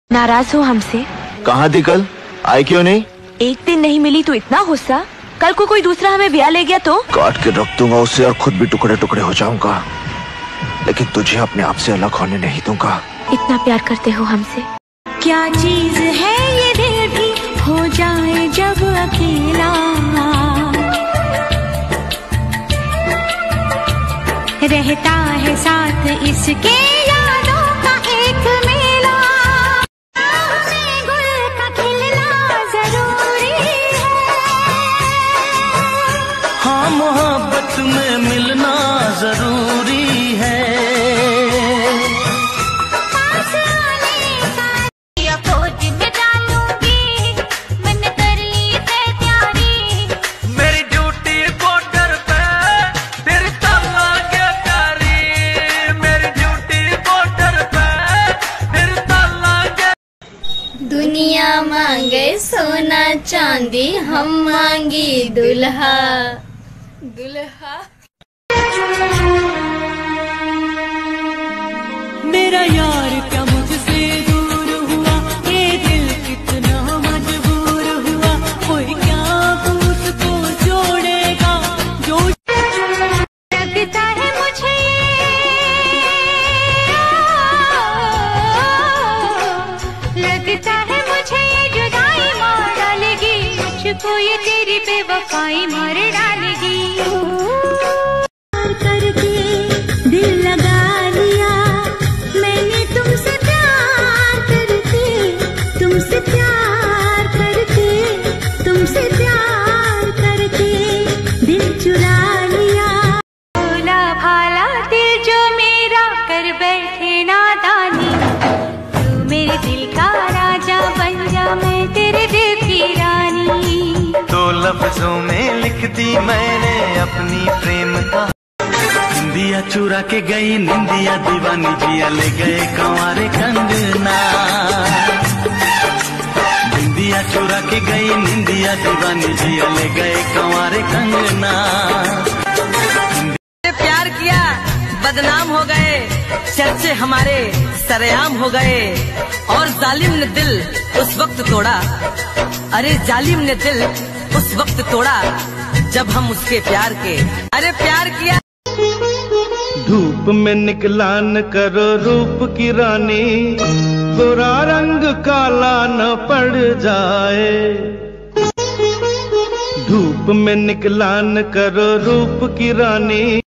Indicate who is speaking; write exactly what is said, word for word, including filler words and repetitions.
Speaker 1: नाराज हो हमसे?
Speaker 2: कहाँ थी कल, आई क्यों नहीं?
Speaker 1: एक दिन नहीं मिली तो इतना गुस्सा, कल को कोई दूसरा हमें ब्याह ले गया तो?
Speaker 2: काट के रख दूंगा उसे और खुद भी टुकड़े टुकड़े हो जाऊंगा, लेकिन तुझे अपने आप से अलग होने नहीं दूंगा।
Speaker 1: इतना प्यार करते हो हमसे?
Speaker 3: क्या चीज है ये दिल भी हो जाए जब अकेला, रहता है साथ इसके यादों का एक मेला। में गुल का खिलना जरूरी है,
Speaker 4: हाँ मोहब्बत में मिलना जरूरी है।
Speaker 3: दुनिया मांगे सोना चांदी, हम मांगी दुल्हा दुल्हा।
Speaker 5: मेरा यार क्या मुझसे दूर हुआ, ये दिल कितना मजबूर हुआ, कोई क्या पूछ को जोड़ेगा जो।
Speaker 3: लगता है मुझे लगता है मुझे ये जुदाई मार डालेगी, मुझको ये तेरी बेवफाई मार डालेगी। करके दिल लगा लिया मैंने तुमसे प्यार करके, तुमसे प्यार करके, तुमसे प्यार करके दिल चुरा लिया। भोला भाला दिल जो मेरा कर बैठे नादानी, तू मेरे दिल का राजा बन जा, मैं तेरे दिल की रानी।
Speaker 4: दो लफ्जों में लिख दी मैंने अपनी प्रेम का, निंदिया चुरा के गई निंदिया दीवानी, जिया ले गए कंवारे कंगना। निंदिया चुरा के गई निंदिया दीवानी, जिया ले गए कंवारे कंगना।
Speaker 6: प्यार किया बदनाम हो गए, चर्चे हमारे सरेआम हो गए, और जालिम ने दिल उस वक्त तोड़ा, अरे जालिम ने दिल उस वक्त तोड़ा जब हम उसके प्यार के, अरे प्यार किया।
Speaker 4: धूप में निकला न करो रूप की रानी, गोरा रंग काला न पड़ जाए। धूप में निकला न करो रूप की रानी।